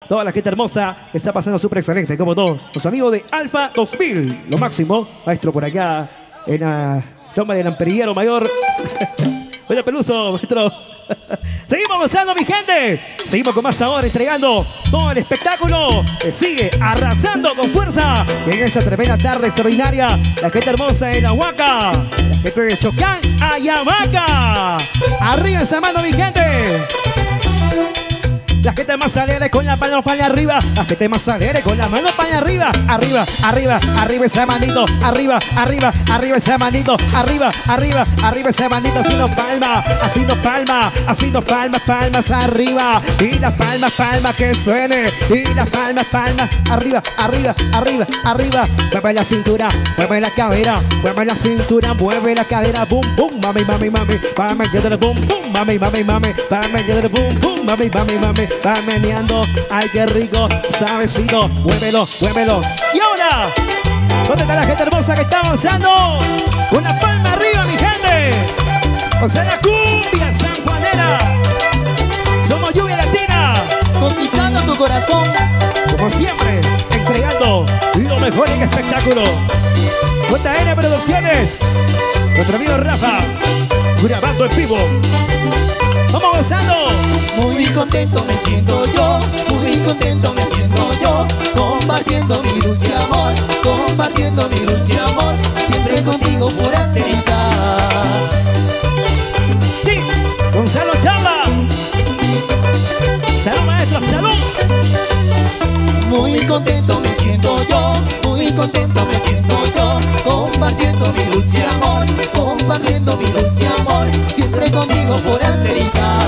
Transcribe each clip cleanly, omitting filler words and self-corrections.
Toda la gente hermosa que está pasando súper excelente, como todos los amigos de Alfa 2000. Lo máximo, maestro, por acá en la toma del amperillero mayor. Oye, Peluso, maestro. Seguimos avanzando, mi gente. Seguimos con más sabor, entregando todo el espectáculo que sigue arrasando con fuerza en esa tremenda tarde extraordinaria. La gente hermosa en Ahuaca, la gente de Chocán, Ayabaca. Arriba esa mano, mi gente. La gente más alegre con la mano para arriba. La gente más alegre con la mano para arriba. Arriba, arriba, arriba ese manito. Arriba, arriba, arriba ese manito. Arriba, arriba, arriba ese manito. Haciendo palma, haciendo palma, haciendo palmas, palmas arriba. Y las palmas, palmas que suene. Y las palmas, palmas. Arriba, arriba, arriba, arriba. Mueve la cintura, mueve la cadera. Mueve la cintura, mueve la cadera. Boom, boom, mami, mami, mami. Mami, boom, boom, mami, mami, mami. Mami, boom, boom, mami, mami, mami. Va meneando, ay qué rico, sabecito, muévelo, muévelo. Y ahora, ¿dónde está la gente hermosa que está avanzando? Una palma arriba, mi gente. O sea, la cumbia sanjuanera. Somos lluvia latina, conquistando tu corazón. como siempre, entregando lo mejor en espectáculo. JN Producciones, nuestro amigo Rafa, grabando en vivo. Vamos avanzando. Muy contento me siento yo, muy contento me siento yo, compartiendo mi dulce amor, compartiendo mi dulce amor, siempre contigo pura cerita. Sí, Gonzalo Chamba. Salud, maestro, salud. Muy contento me siento yo, muy contento me siento yo, compartiendo mi dulce amor, compartiendo mi dulce amor, siempre contigo por cerita.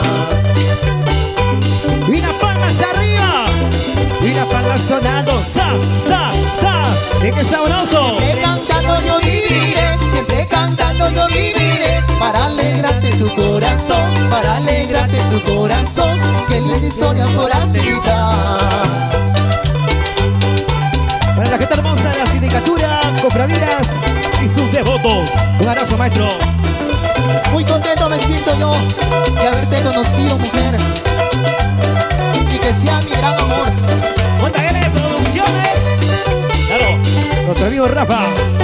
Y las palmas arriba, y las palmas sonando, sa, sa, sa. ¡Y qué sabroso! Siempre cantando yo viviré, siempre cantando yo viviré, para alegrarte tu corazón, para alegrarte tu corazón, que linda historia por cerita. Para la gente hermosa de la sindicatura, cofradías y sus devotos. Un abrazo, maestro. Muy contento me siento yo de haberte conocido, mujer, y que sea mi gran amor. JN Producciones. Claro, nuestro amigo Rafa.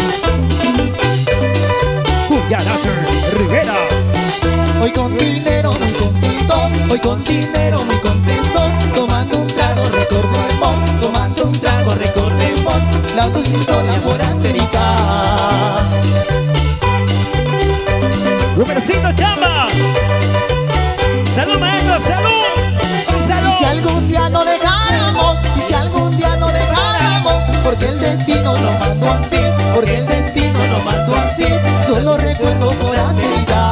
Cumbia Nature Rivera. Hoy con dinero muy contento, hoy con dinero muy contento, tomando un trago recordemos, tomando un trago recordemos, la dulce historia por cerita. Rupercito Chamba. Salud, maestro, salud. Salud. Y si algún día no dejáramos, y si algún día no dejáramos, porque el destino lo mandó así, porque el destino lo mandó así, solo recuerdo por cerita.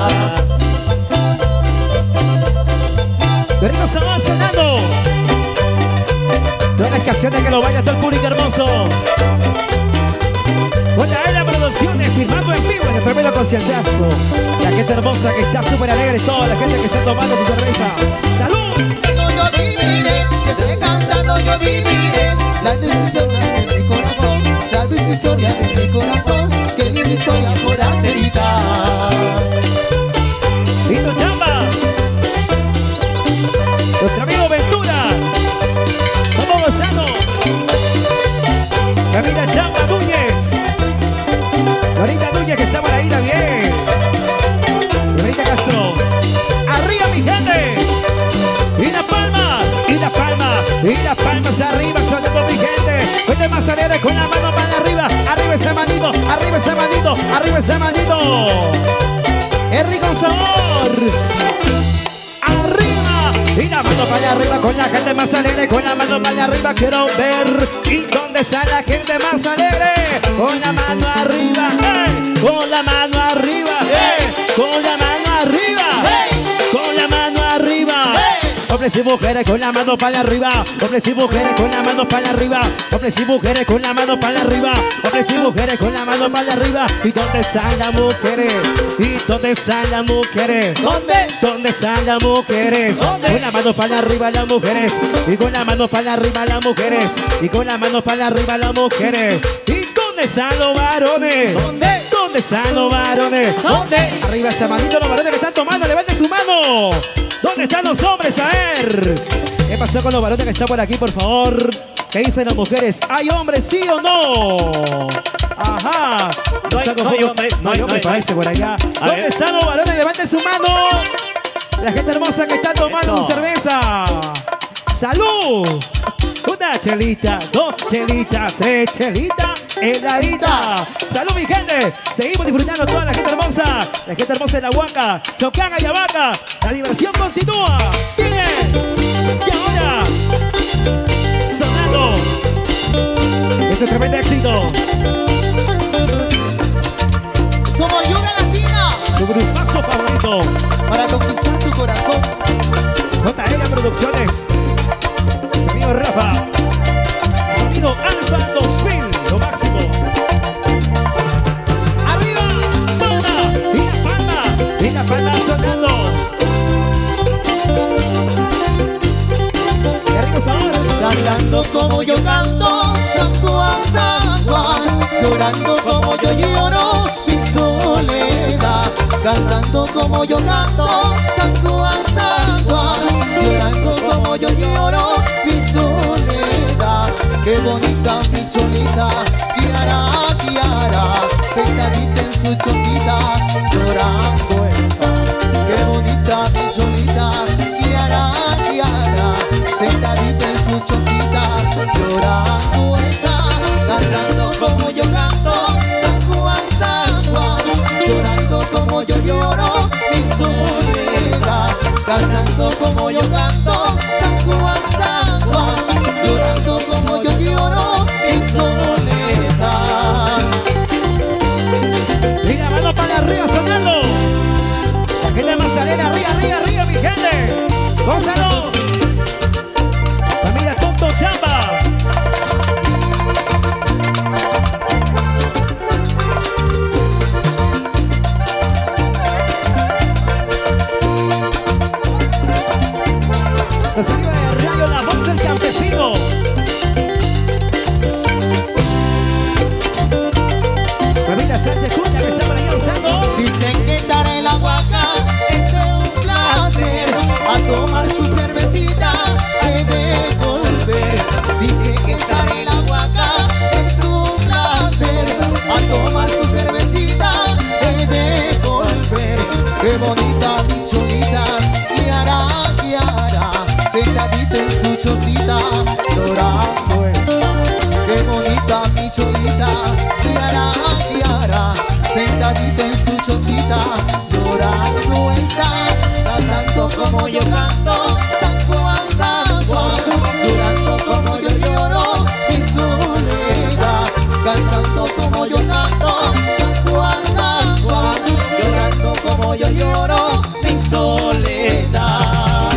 Qué rico se van sonando. Todas las canciones que lo baila todo el público hermoso. JN Producciones, firmando en vivo en el tremendo conciertazo. La gente hermosa que está súper alegre, toda la gente que está tomando su cerveza. ¡Salud! Yo viviré, siempre cantando yo viviré, la dulce historia de mi corazón, la dulce historia de mi corazón, que linda historia por cerita. Tito Chamba. Nuestro amigo Ventura. Vamos gozando. Camila Chamba Núñez. Lorita Núñez que está por ahí también. Lorita Castro. Arriba, mi gente. Y las palmas, y las palmas, y las palmas arriba, sonando, mi gente. Vete más alegre con la mano para arriba. Arriba ese manito, arriba ese manito, arriba ese manito. Es rico sabor. Arriba, y la mano para arriba con la gente más alegre. Con la mano para arriba quiero ver. ¿Y dónde está la gente más alegre? Con la mano arriba, hey. Con la mano arriba, hey. Con la mano arriba, hey. Con la mano arriba, hey. Hombres y mujeres con la mano para arriba. Hombres y mujeres con la mano para arriba. Hombres y mujeres con la mano para arriba. Hombres y mujeres con la mano para arriba. ¿Y dónde están las mujeres? ¿Y dónde están las mujeres? ¿Dónde? ¿Dónde están las mujeres? ¿Dónde? Con la mano para arriba las mujeres. Y con la mano para arriba las mujeres. Y con la mano para arriba las mujeres. ¿Y dónde están los varones? ¿Dónde? ¿Dónde están los varones? ¿Dónde? Arriba ese manito, los varones que están tomando, levanten su mano. ¿Dónde están los hombres? A ver. ¿Qué pasó con los varones que están por aquí, por favor? ¿Qué dicen las mujeres? ¿Hay hombres, sí o no? Ajá. No hay hombre, no hay hombre, parece por allá. ¿Dónde ver. están los varones? Levanten su mano. La gente hermosa que está tomando Eso. su cerveza. ¡Salud! Una chelita, dos chelitas, tres chelitas, heladita. ¡Salud, mi gente! Seguimos disfrutando toda la gente hermosa. La gente hermosa de la Huaca, Chocán, Ayabaca. La diversión continúa. ¡Viene! Y ahora, sonando. Este es tremendo éxito. Somos Yuga Latina Tu grupazo favorito. para conquistar tu corazón. JL Producciones. Mi amigo Rafa. Sonido Alfa 2000. Lo máximo. Arriba. Palma. Y la palma. Y la palma sonando. Qué rico sabor. Cantando como yo canto, San Juan, San Juan. Llorando como yo lloro, mi soledad. Cantando como yo canto, San Juan, San Juan. Llorando como yo lloro, mi soledad. Qué bonita mi cholita, Kiara, Kiara. Sentadita en su chocita, llorando está. Qué bonita mi cholita, Kiara, Kiara. Sentadita en su chocita, llorando está. Cantando como yo canto, San Juan, San Juan. Llorando como yo lloro, mi soledad. Cantando como yo canto, San Juan, San Juan. Llorando como yo lloro, mi soledad. Mira, mano para arriba sonando. La gente más arena, arriba, arriba, arriba, mi gente. Gózalo. Familia Tonto Chamba. Los amigos de Radio La Voz del Campesino. Familia Sánchez Cuña que está por ahí usando. Dicen que estar en la Huaca es de un placer. A tomar su cervecita he de volver. Dicen que estar en la Huaca es un placer. A tomar su cervecita he de volver. Qué bonita mi cholita, Kiara, Kiara. Sentadita en su chocita, llorando está. Qué bonita mi cholita, Kiara, Kiara. Sentadita en su chocita, llorando está. Cantando como yo canto, San Juan, San Juan. Llorando como yo lloro, mi soledad. Cantando como yo canto, San Juan, San Juan. Llorando como yo lloro, mi soledad.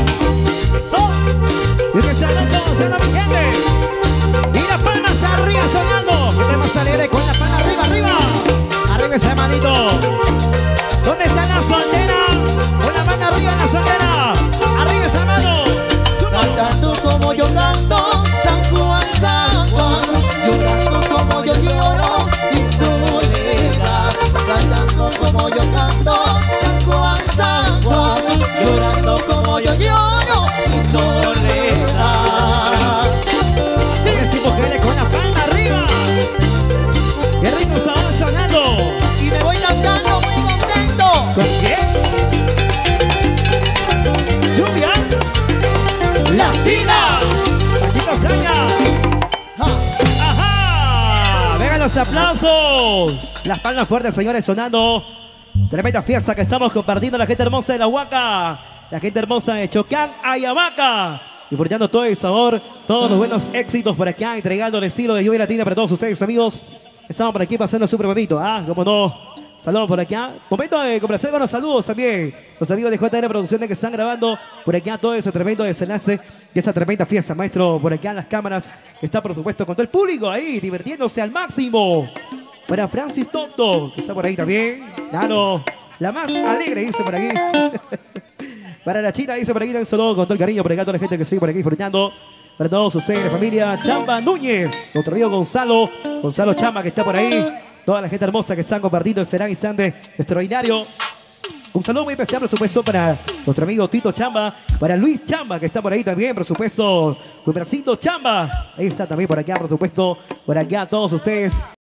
Y que se la mi gente. Y las palmas arriba sonando. Que tenemos alegre con la palma arriba, arriba. Arriba esa manito. ¿Dónde está la soltera? Con la mano arriba la soltera. Arriba esa mano. Cantando como yo canto, San Juan, San Juan. Llorando como yo lloro, mi soledad. Cantando como yo canto, San Juan, San Juan. Llorando como yo lloro, mi soledad. Hombres y mujeres con la palma arriba. Qué rico sabor sonando. Y me voy cantando muy contento. ¿Con quién? Lluvia Latina. Pachito Saña. ¡Ajá! ¡Vengan los aplausos! Las palmas fuertes, señores, sonando. Tremenda fiesta que estamos compartiendo la gente hermosa de la Huaca. La gente hermosa de Chocán, Ayabaca. Disfrutando todo el sabor, todos los buenos éxitos por acá, entregando el estilo de Lluvia Latina para todos ustedes, amigos. Estamos por aquí pasando súper bonito, como no. Saludos por acá. Momento de complacer con los saludos también. Los amigos de JR Producciones que están grabando por acá todo ese tremendo desenlace y esa tremenda fiesta. Maestro, por acá en las cámaras, que está por supuesto con todo el público ahí, divirtiéndose al máximo. Para Francis Tonto, que está por ahí también. Claro, la más alegre, dice por aquí. Para la China, dice por aquí, un saludo con todo el cariño. Por acá toda la gente que sigue por aquí disfrutando. Para todos ustedes, la familia Chamba Núñez. Nuestro amigo Gonzalo Chamba que está por ahí. Toda la gente hermosa que están compartiendo será instante extraordinario. Un saludo muy especial, por supuesto, para nuestro amigo Tito Chamba, para Luis Chamba, que está por ahí también, por supuesto, Cupercito Chamba. Ahí está también por acá, por supuesto, por acá todos ustedes.